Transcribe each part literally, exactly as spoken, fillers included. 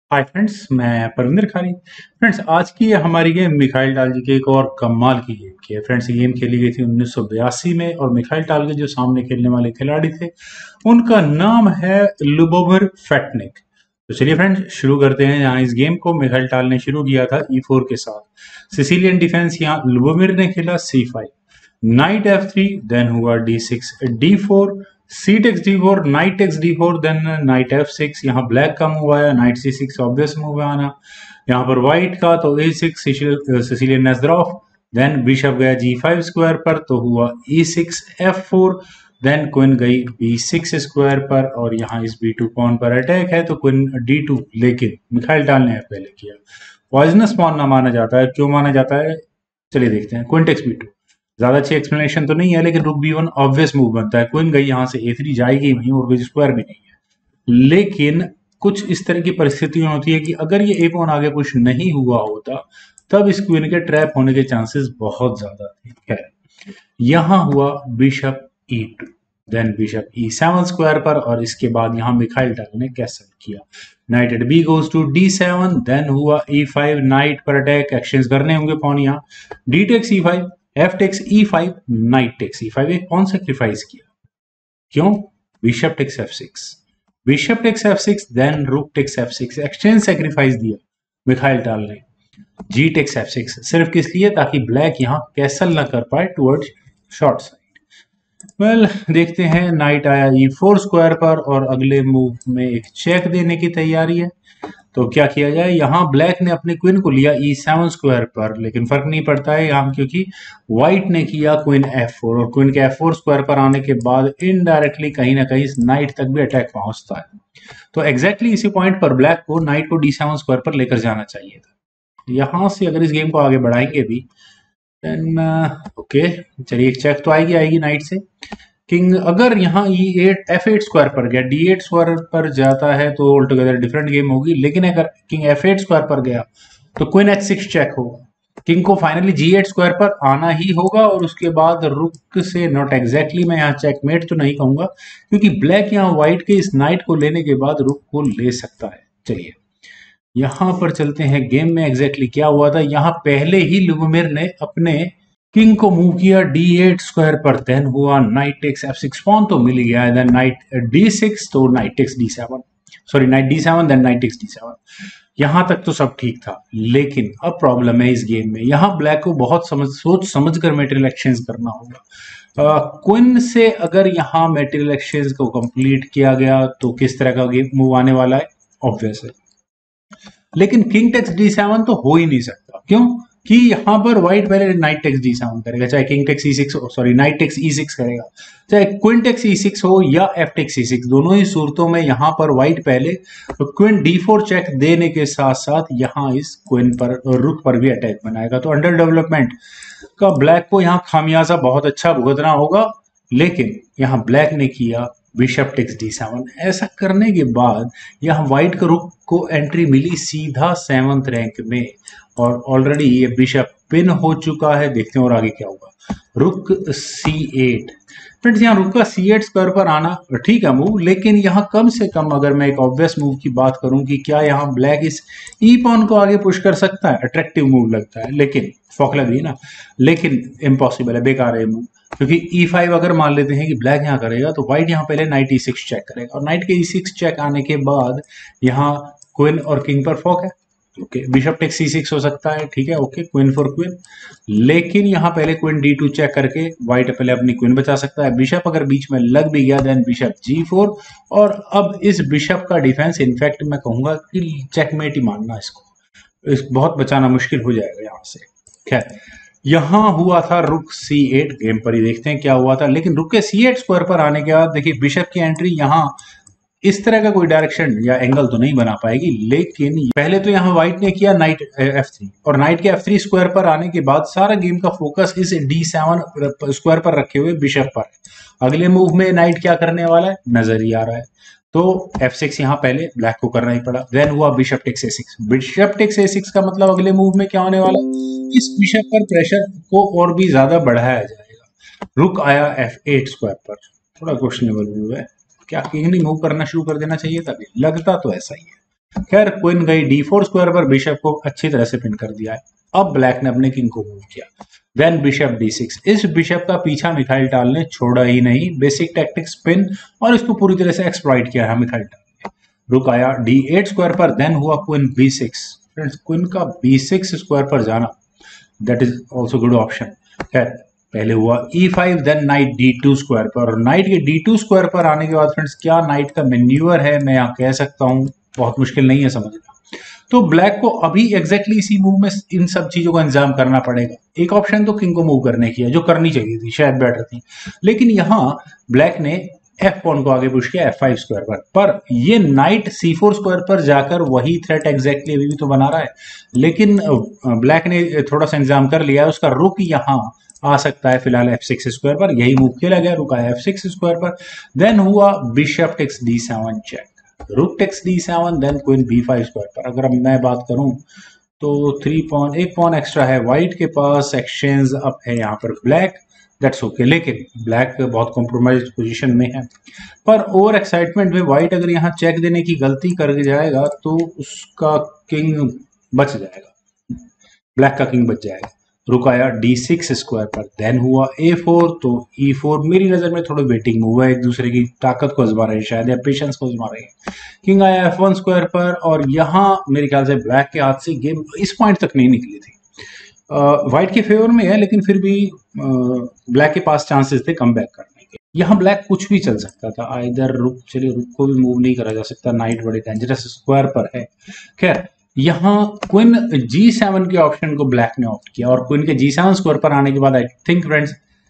Hi friends, मैं परविंदर खारी। Friends, आज की ये हमारी गेम मिखाइल टालजी की एक और कमाल की गेम की है। फ्रेंड्स, ये गेम खेली गई थी उन्नीस सौ बयासी में और मिखाइल टालजी जो सामने खेलने वाले खिलाड़ी थे उनका नाम है लुबोमिर फेटनिक। तो चलिए फ्रेंड्स, शुरू करते हैं। यहाँ इस गेम को मिखाइल टाल ने शुरू किया था ई फोर के साथ। सिसिलियन डिफेंस यहाँ लुबोमिर ने खेला c five, knight f three, then हुआ d six d four, c takes d four, knight takes d four, then knight f six. यहाँ ब्लैक का मूव आया, knight c six obvious move आना। यहाँ पर व्हाइट का तो a six, Sicilian Najdorf, then bishop गया जी फाइव स्क्वायर पर तो हुआ e six f four, then queen गई बी सिक्स स्क्वायर पर और यहाँ इस बी टू पॉन पर अटैक है तो क्वीन डी टू, लेकिन मिखाइल टाल ने पहले किया। पॉइजनस पॉन ना माना जाता है, क्यों माना जाता है चलिए देखते हैं। क्वीन टेक्स बी टू, ज्यादा अच्छी एक्सप्लेनेशन तो नहीं है, लेकिन रुक बी वन ऑब्वियस मूव बनता है। क्वीन गई यहाँ से ए थ्री, जाएगी वहीं और कोई स्क्वायर भी नहीं है। लेकिन कुछ इस तरह की परिस्थितियां होती है कि अगर ये ए पॉन आगे पुश नहीं हुआ होता तब इस क्वीन के ट्रैप होने के चांसेस बहुत ज्यादा थे। है यहाँ हुआ bishop e two, then bishop e seven square पर और इसके बाद यहाँ मिखाइल टाल ने कैसल किया। Knight at b goes to d seven, then हुआ ई फाइव, नाइट पर अटैक, एक्सचेंज करने होंगे पॉन। यहाँ d takes e five, f takes e five, knight takes e five, एक पॉन सेक्रीफाइस किया। क्यों? Bishop takes f six, bishop takes f six, then rook takes f six, exchange sacrifice दिया Mikhail Tal ने। जी takes f six सिर्फ किस लिए? ताकि black यहाँ कैसल ना कर पाए towards short side. Well well, देखते हैं। नाइट आया ई फोर स्क्वायर पर और अगले मूव में एक चेक देने की तैयारी है। तो क्या किया जाए? यहाँ ब्लैक ने अपने क्वीन को लिया ई सेवन स्क्वायर पर, लेकिन फर्क नहीं पड़ता है यहाँ क्योंकि व्हाइट ने किया क्वीन एफ फोर और क्वीन के एफ फोर स्क्वायर पर आने के बाद इनडायरेक्टली कहीं ना कहीं नाइट तक भी अटैक पहुंचता है। तो एग्जैक्टली इसी पॉइंट पर ब्लैक को नाइट को डी सेवन स्क्वायर पर लेकर जाना चाहिए था। यहां से अगर इस गेम को आगे बढ़ाएंगे भी देन ओके, चलिए एक चेक तो आएगी आएगी नाइट से। किंग अगर यहाँ e eight f eight square पर गया, डी एट स्क्वायर पर जाता है तो ऑल टुगेदर डिफरेंट गेम होगी। लेकिन अगर किंग एफ एट स्क्वायर पर गया तो क्वीन एच सिक्स चेक होगा। किंग को फाइनली जी एट स्क्वायर पर आना ही होगा और उसके बाद रुक से, नॉट एग्जैक्टली मैं यहाँ चेकमेट तो नहीं कहूंगा क्योंकि ब्लैक यहाँ व्हाइट के इस नाइट को लेने के बाद रुक को ले सकता है। चलिए यहां पर चलते हैं गेम में एग्जैक्टली क्या हुआ था। यहाँ पहले ही लुबोमिर ने अपने किंग को मूव किया डी एट स्क्वायर पर, देन हुआ knight takes f six, pawn तो मिल गया है, देन नाइट डी सिक्स तो knight takes d seven, sorry knight d seven, then knight takes d seven. यहां तक तो सब ठीक था, लेकिन अब प्रॉब्लम है इस गेम में। यहाँ ब्लैक को बहुत समझ सोच समझ कर मेटेरियल एक्सचेंज करना होगा। क्वीन से अगर यहाँ मेटेरियल एक्सचेंज को कंप्लीट किया गया तो किस तरह का गेम मूव आने वाला है ऑब्वियस है। लेकिन किंग टेक्स डी सेवन तो हो ही नहीं सकता। क्यों? कि यहां पर व्हाइट पहले नाइट टेक्स डी सेवन करेगा, चाहे किंग टेक्स ई सिक्स हो, sorry knight takes e six करेगा, चाहे क्वीन टेक्स ई सिक्स हो या एफ टेक्स ई सिक्स, दोनों ही सूरतों में यहां पर व्हाइट पहले क्वीन डी फोर चेक देने के साथ साथ यहां इस क्वीन पर रुक पर भी अटैक बनाएगा। तो अंडर डेवलपमेंट का ब्लैक को यहाँ खामियाजा बहुत अच्छा भुगतना होगा। लेकिन यहाँ ब्लैक ने किया बिशप टेक्स डी सेवन। ऐसा करने के बाद यहाँ व्हाइट का रुक को एंट्री मिली सीधा सेवंथ रैंक में और ऑलरेडी ये बिशप पिन हो चुका है। देखते हैं और आगे क्या होगा। रुक सी एट, फ्रेंड्स यहाँ रुक का सी एट स्क्वायर पर आना ठीक है मूव, लेकिन यहाँ कम से कम अगर मैं एक ऑब्वियस मूव की बात करूं कि क्या यहाँ ब्लैक इस ई पॉन को आगे पुश कर सकता है, अट्रैक्टिव मूव लगता है, लेकिन फोकला भी ना, लेकिन इम्पॉसिबल है, बेकार है मूव। क्योंकि ई फाइव अगर मान लेते हैं कि ब्लैक यहाँ करेगा तो व्हाइट यहाँ पहले नाइट ई सिक्स चेक करेगा और नाइट के ई सिक्स चेक आने के बाद यहाँ क्वीन और किंग पर फॉक है। Okay, bishop takes c six हो सकता है, ठीक है, ओके, क्वीन फॉर क्वीन। लेकिन यहाँ पहले क्वीन डी टू चेक करके व्हाइट पहले अपनी क्वीन बचा सकता है। बिशप अगर बीच में लग भी गया देन बिशप जी फोर और अब इस बिशप का डिफेंस इनफैक्ट मैं कहूंगा कि चेकमेट ही मानना इसको, इस बहुत बचाना मुश्किल हो जाएगा यहाँ से। खैर यहां हुआ था रुक सी एट, गेम पर ही देखते हैं क्या हुआ था। लेकिन रुक के सी एट स्क्वायर पर आने के बाद देखिए बिशप की एंट्री यहाँ इस तरह का कोई डायरेक्शन या एंगल तो नहीं बना पाएगी। लेकिन पहले तो यहाँ व्हाइट ने किया नाइट एफ थ्री और नाइट के एफ थ्री स्क्वायर पर आने के बाद सारा गेम का फोकस इस डी सेवन स्क्वायर पर रखे हुए बिशप पर। अगले मूव में नाइट क्या करने वाला है नजर ही आ रहा है, तो एफ सिक्स यहाँ पहले ब्लैक को करना ही पड़ा। देन हुआ bishop takes a six, bishop takes a six का मतलब अगले मूव में क्या होने वाला, इस बिशप पर प्रेशर को और भी ज्यादा बढ़ाया जाएगा। रुक आया एफ एट स्क्वायर पर, थोड़ा क्वेश्चनेबल मूव है, क्या किंग ने मूव करना शुरू कर देना चाहिए था? लगता तो ऐसा ही है। खैर क्वीन गई डी फोर स्क्वायर पर, बिशप को अच्छी तरह से पिन कर दिया है। अब ब्लैक ने अपने किंग को मूव किया, देन बिशप डी सिक्स। इस बिशप का पीछा मिखाइल टाल ने छोड़ा ही नहीं, बेसिक टैक्टिक्स पिन, और इसको पूरी तरह से एक्सप्लॉइट किया है मिखाइल टाल ने। रुक आया डी एट स्क्वायर पर, देन हुआ queen b six. Friends queen का बी सिक्स स्क्वायर पर जाना, that is also good option. खैर पहले हुआ e five, then knight d two square पर, और नाइट के डी टू स्क्वायर पर आने के बाद फ्रेंड्स क्या नाइट का मेन्यूअर है मैं यहाँ कह सकता हूँ, बहुत मुश्किल नहीं है समझना। तो ब्लैक को अभी एग्जैक्टली इसी मूव में इन सब चीजों का इंतजाम करना पड़ेगा। एक ऑप्शन तो किंग को मूव करने की है, जो करनी चाहिए थी, शायद बेटर थी, लेकिन यहाँ ब्लैक ने एफ पॉन को आगे पुश किया एफ फाइव स्क्वायर पर पर ये नाइट सी फोर स्क्वायर पर जाकर वही थ्रेट एग्जैक्टली अभी भी तो बना रहा है, लेकिन ब्लैक ने थोड़ा सा इंतजाम कर लिया है। उसका रुक यहाँ आ सकता है फिलहाल एफ सिक्स स्क्वायर पर, यही मूव खेला गया, रुका है एफ सिक्स स्क्वायर पर, देन हुआ bishop takes d seven check, rook takes d seven, then queen b five square पर। अगर मैं बात करूं तो थ्री पॉन एक पॉन एक्स्ट्रा है व्हाइट के पास, एक्सचेंज अप है यहाँ पर ब्लैक, दैट्स ओके, लेकिन ब्लैक बहुत कॉम्प्रोमाइज पोजीशन में है। पर ओवर एक्साइटमेंट में व्हाइट अगर यहाँ चेक देने की गलती कर जाएगा तो उसका किंग बच जाएगा, ब्लैक का किंग बच जाएगा। रुकाया डी सिक्स स्क्वायर पर, देन हुआ ए फोर, तो ई फोर मेरी नजर में थोड़ा वेटिंग मूव है, एक दूसरे की ताकत को आजमा रहे हैं शायद, या पेशेंस को आजमा रहे हैं। किंग आया एफ वन स्क्वायर पर, और यहाँ मेरे ख्याल से ब्लैक के हाथ से गेम इस पॉइंट तक नहीं निकली थी। व्हाइट के फेवर में है, लेकिन फिर भी ब्लैक के पास चांसेस थे कम बैक करने के। यहाँ ब्लैक कुछ भी चल सकता था, आइदर रुक, चलिए रुक को भी मूव नहीं करा जा सकता, नाइट बड़े डेंजरस स्क्वायर पर है। खैर यहाँ क्वीन जी सेवन के ऑप्शन को ब्लैक ने ऑप्ट किया, और क्वीन के जी सेवन स्क्वायर पर आने के बाद आई थिंक फ्रेंड्स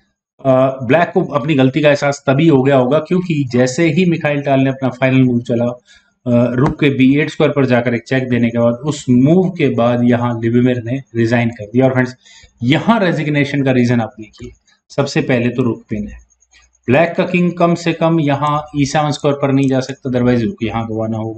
ब्लैक को अपनी गलती का एहसास तभी हो गया होगा, क्योंकि जैसे ही मिखाइल टाल ने अपना फाइनल मूव चला रुक के बी एट स्क्वायर पर जाकर एक चेक देने के बाद, उस मूव के बाद यहाँ लिविमिर ने रिजाइन कर दिया। और फ्रेंड्स यहाँ रेजिग्नेशन का रीजन आप देखिए, सबसे पहले तो रुक पिन है, ब्लैक का किंग कम से कम यहाँ ई सेवन स्क्वायर पर नहीं जा सकता, अदरवाइज रुक यहाँ गवाना होगा।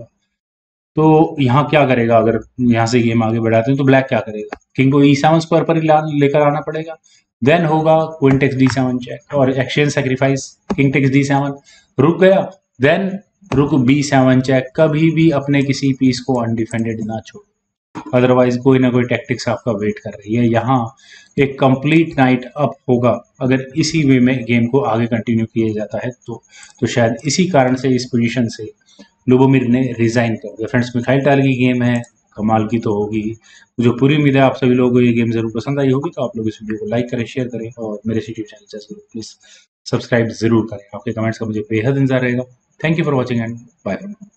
तो यहाँ क्या करेगा, अगर यहाँ से गेम आगे बढ़ाते हैं तो ब्लैक क्या करेगा, किंग को ई सेवन स्क्वायर पर ही लेकर आना पड़ेगा, देन होगा queen takes d seven check, और exchange sacrifice, king takes d seven, rook गया, देन रुक बी सेवन चेक। कभी भी अपने किसी पीस को अनडिफेंडेड ना छोड़ो, अदरवाइज कोई ना कोई टैक्टिक्स आपका वेट कर रही है। यहाँ एक कंप्लीट नाइट अप होगा अगर इसी वे में गेम को आगे कंटिन्यू किया जाता है तो तो शायद इसी कारण से इस पोजीशन से लुबोमिर ने रिजाइन कर दिया। फ्रेंड्स मिखाइल टाल की गेम है, कमाल की तो होगी। मुझे पूरी उम्मीद है आप सभी लोगों को ये गेम जरूर पसंद आई होगी, तो आप लोग इस वीडियो को लाइक करें, शेयर करें, और मेरे यूट्यूब चैनल से प्लीज सब्सक्राइब जरूर करें। आपके कमेंट्स का मुझे बेहद इंतजार रहेगा। Thank you for watching and bye.